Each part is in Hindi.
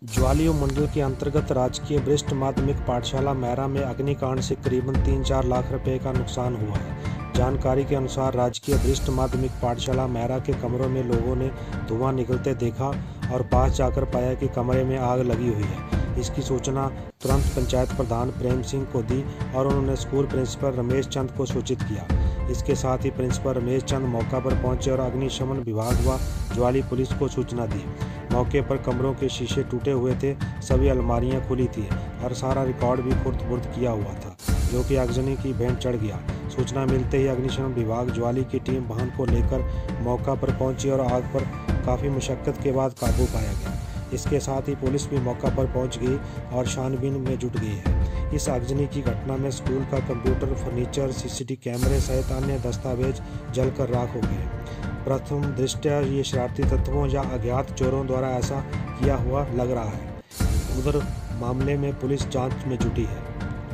ज्वाली मंडल के अंतर्गत राजकीय वरिष्ठ माध्यमिक पाठशाला मैरा में अग्निकांड से करीबन 3-4 लाख रुपए का नुकसान हुआ है। जानकारी के अनुसार राजकीय वरिष्ठ माध्यमिक पाठशाला मैरा के कमरों में लोगों ने धुआं निकलते देखा और पास जाकर पाया कि कमरे में आग लगी हुई है। इसकी सूचना तुरंत पंचायत प्रधान प्रेम सिंह को दी और उन्होंने स्कूल प्रिंसिपल रमेश चंद को सूचित किया। इसके साथ ही प्रिंसिपल रमेश चंद मौका पर पहुंचे और अग्निशमन विभाग व ज्वाली पुलिस को सूचना दी। मौके पर कमरों के शीशे टूटे हुए थे, सभी अलमारियां खुली थी और सारा रिकॉर्ड भी खुर्द-बुर्द किया हुआ था, जो कि आगजनी की भेंट चढ़ गया। सूचना मिलते ही अग्निशमन विभाग ज्वाली की टीम वाहन को लेकर मौका पर पहुंची और आग पर काफ़ी मशक्कत के बाद काबू पाया गया। इसके साथ ही पुलिस भी मौका पर पहुंच गई और छानबीन में जुट गई है। इस आगजनी की घटना में स्कूल का कंप्यूटर, फर्नीचर, सीसीटीवी कैमरे सहित अन्य दस्तावेज जलकर राख हो गए। प्रथम दृष्टया ये शरारती तत्वों या अज्ञात चोरों द्वारा ऐसा किया हुआ लग रहा है। उधर मामले में पुलिस जांच में जुटी है।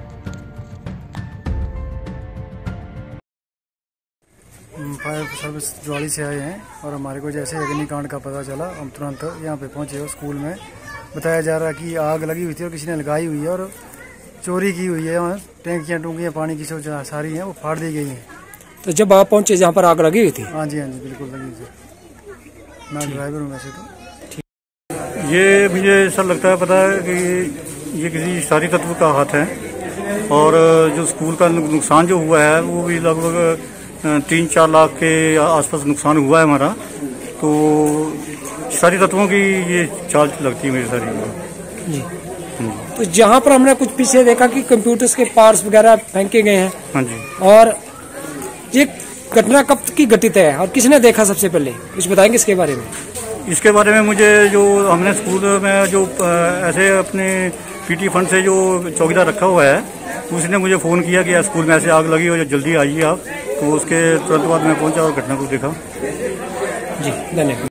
फायर सर्विस ज्वाली से आए हैं और हमारे को जैसे अग्निकांड का पता चला हम तुरंत यहाँ पे पहुंचे और स्कूल में बताया जा रहा है कि आग लगी हुई थी और किसी ने लगाई हुई है और चोरी की हुई है। वहाँ टूंकियाँ पानी की जो सारी हैं वो फाड़ दी गई हैं। तो जब आप पहुंचे जहाँ पर आग लगी हुई थी? हाँ जी बिल्कुल लगी हुई थी। मैं ड्राइवर हूँ वैसे तो। ये मुझे ऐसा लगता है पता है कि ये किसी शरारती तत्व का हाथ है और जो स्कूल का नुकसान जो हुआ है वो भी लगभग 3-4 लाख के आसपास नुकसान हुआ है हमारा। तो सारी तत्वों की ये चाल लगती है मेरी सारी। तो जहाँ पर हमने कुछ पीछे देखा कि कंप्यूटर्स के पार्ट्स वगैरह फेंके गए हैं। हाँ जी। और ये घटना कब की घटित है और किसने देखा सबसे पहले, कुछ बताएंगे इसके बारे में? इसके बारे में मुझे जो हमने स्कूल में जो ऐसे अपने पीटी फंड से जो चौकीदार रखा हुआ है उसने मुझे फ़ोन किया कि स्कूल में ऐसे आग लगी हो, जल्दी आइए आप। तो उसके तुरंत बाद मैं पहुंचा और घटना को देखा। जी धन्यवाद।